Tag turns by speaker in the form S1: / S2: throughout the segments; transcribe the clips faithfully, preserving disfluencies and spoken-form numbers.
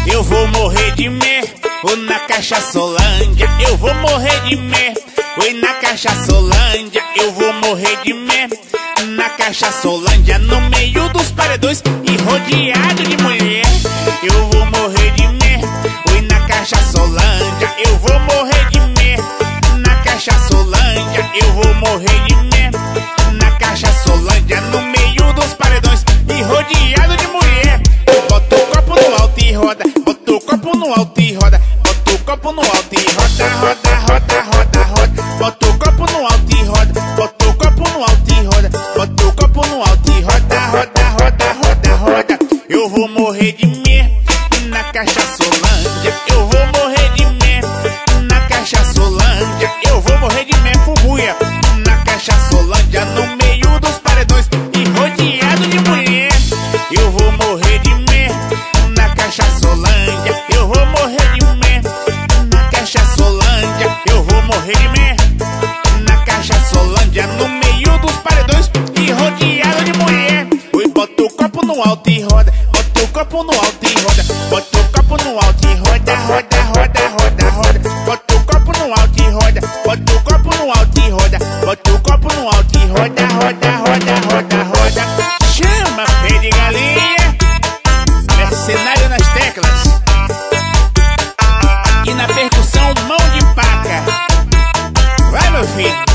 S1: Eu vou morrer de medo, ou na Cachaçolândia. Eu vou morrer de medo, oi na Cachaçolândia. Eu vou morrer de medo, na Cachaçolândia. No meio dos paredões e rodeado de mulher. Eu vou morrer de medo, oi na Cachaçolândia. Eu vou morrer de medo, na Cachaçolândia. Eu vou morrer de medo, na Cachaçolândia. No meio dos paredões e rodeado de mulher. Eu boto o copo no alto e roda, boto o copo no alto e roda, boto o copo no alto e roda, roda, roda, roda, roda. Boto o copo no alto e roda, boto o copo no alto e roda, boto o copo no alto e roda, roda, roda, roda, roda. Eu vou morrer de medo, na Cachaçolândia. Eu vou morrer de medo, na Cachaçolândia. Eu vou morrer de medo, fubuia, na Cachaçolândia. No meio dos paredões e rodeado de mulher. Eu vou morrer de medo, na Cachaçolândia. Eu vou morrer de medo, na Cachaçolândia. Eu vou morrer de medo, na Cachaçolândia. No meio dos paredões e rodeado de mulher. Oi, bota o copo no alto e roda, bota o copo no alto e roda, bota o copo no alto e roda, roda, roda, roda, roda. Bota o copo no alto e roda, bota o copo no alto e roda, bota o copo no alto e roda, roda, roda, roda, roda. Chama pé de galinha, mercenário nas teclas e na percussão mão de paca. Vai, meu filho.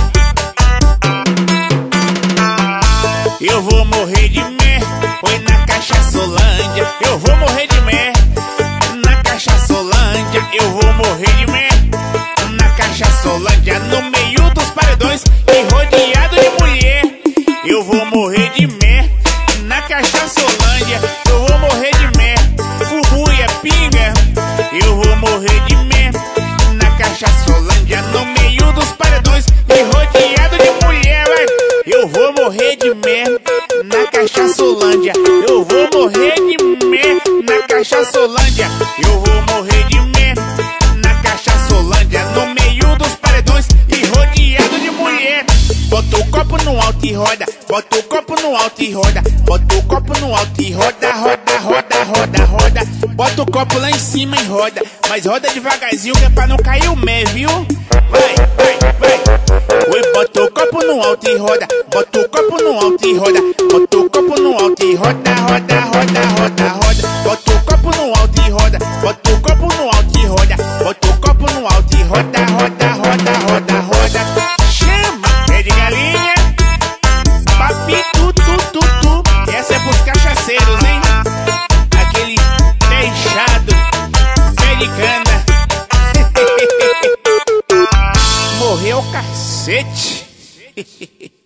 S1: Eu vou morrer de medo, oi na Cachaçolândia. Eu vou morrer de medo, na Cachaçolândia. Eu vou morrer de medo, na Cachaçolândia. No meio dos paredões e rodeado de mulher. Eu vou morrer de medo, na Cachaçolândia. Eu vou morrer de medo, fubuia, pinga. Eu vou morrer de medo, na Cachaçolândia. No meio dos paredões e rodeado de mulher, vai. Eu vou morrer de medo, na Cachaçolândia. Eu vou morrer de medo, na Cachaçolândia. Eu vou morrer de medo, na Cachaçolândia. No meio dos paredões e rodeado de mulher. Bota o copo no alto e roda, bota o copo no alto e roda, bota o copo no alto e roda, roda, roda, roda, roda. Bota o copo lá em cima e roda, mas roda devagarzinho que é pra não cair o mé, viu? Vai, vai, vai. Oi, bota o copo no alto e roda, bota o copo no alto e roda, bota o copo no alto e roda, roda, roda, roda, roda. Bota o copo no alto e roda, bota o copo no alto e roda, bota o copo no alto e roda, roda, roda, roda, roda. Chama pé de galinha, papi, tu, tu, tu, tu. Essa é pros cachaceiros, hein? Aquele pé inchado, pé de cana. Morreu o cacete.